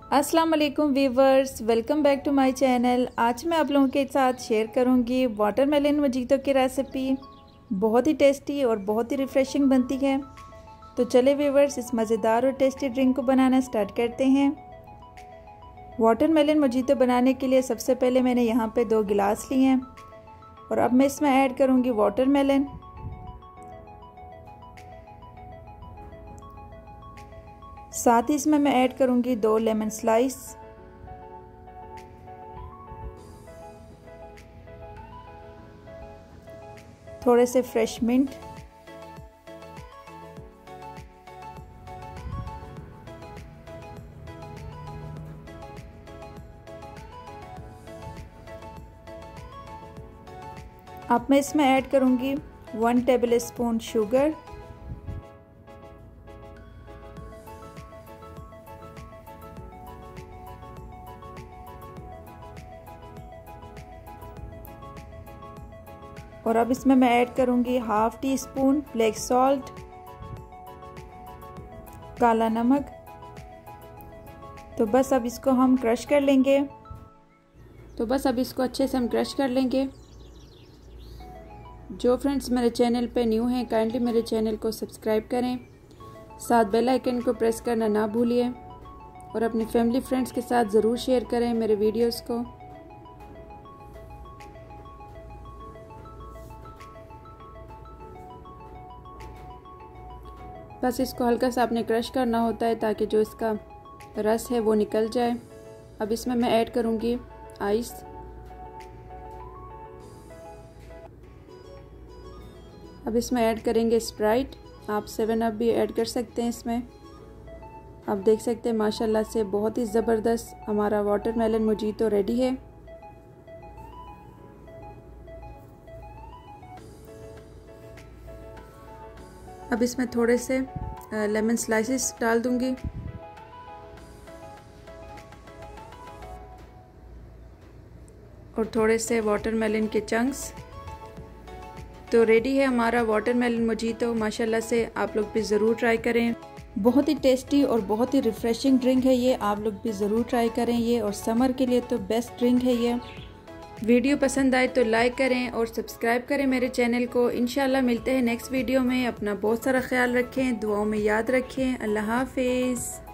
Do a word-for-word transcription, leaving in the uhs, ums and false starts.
अस्सलाम वालेकुम viewers, welcome back to my channel. आज मैं आप लोगों के साथ शेयर करूंगी वाटरमेलन मोजीतो की रेसिपी। बहुत ही टेस्टी और बहुत ही रिफ़्रेशिंग बनती है। तो चले वीवर्स, इस मज़ेदार और टेस्टी ड्रिंक को बनाना स्टार्ट करते हैं। वाटरमेलन मोजीतो बनाने के लिए सबसे पहले मैंने यहाँ पे दो गिलास लिए हैं और अब मैं इसमें ऐड करूँगी वाटरमेलन। साथ ही इसमें मैं ऐड करूंगी दो लेमन स्लाइस, थोड़े से फ्रेश मिंट, अब मैं इसमें ऐड करूंगी वन टेबल स्पून शुगर, और अब इसमें मैं ऐड करूंगी half teaspoon black salt, काला नमक। तो बस अब इसको हम क्रश कर लेंगे। तो बस अब इसको अच्छे से हम क्रश कर लेंगे। जो फ्रेंड्स मेरे चैनल पे न्यू हैं, काइंडली मेरे चैनल को सब्सक्राइब करें, साथ बेल आइकन को प्रेस करना ना भूलिए और अपने फैमिली फ्रेंड्स के साथ ज़रूर शेयर करें मेरे वीडियोस को। बस इसको हल्का सा आपने क्रश करना होता है ताकि जो इसका रस है वो निकल जाए। अब इसमें मैं ऐड करूँगी आइस। अब इसमें ऐड करेंगे स्प्राइट। आप सेवन अप भी ऐड कर सकते हैं इसमें। आप देख सकते हैं माशाल्लाह से बहुत ही ज़बरदस्त हमारा वाटरमेलन मोजीतो रेडी है। अब इसमें थोड़े से लेमन स्लाइसेस डाल दूंगी और थोड़े से वाटरमेलन के चंक्स। तो रेडी है हमारा वाटरमेलन मोजीतो। माशाल्लाह से आप लोग भी ज़रूर ट्राई करें। बहुत ही टेस्टी और बहुत ही रिफ़्रेशिंग ड्रिंक है ये। आप लोग भी ज़रूर ट्राई करें ये, और समर के लिए तो बेस्ट ड्रिंक है ये। वीडियो पसंद आए तो लाइक करें और सब्सक्राइब करें मेरे चैनल को। इंशाल्लाह मिलते हैं नेक्स्ट वीडियो में। अपना बहुत सारा ख्याल रखें, दुआओं में याद रखें। अल्लाह हाफिज़।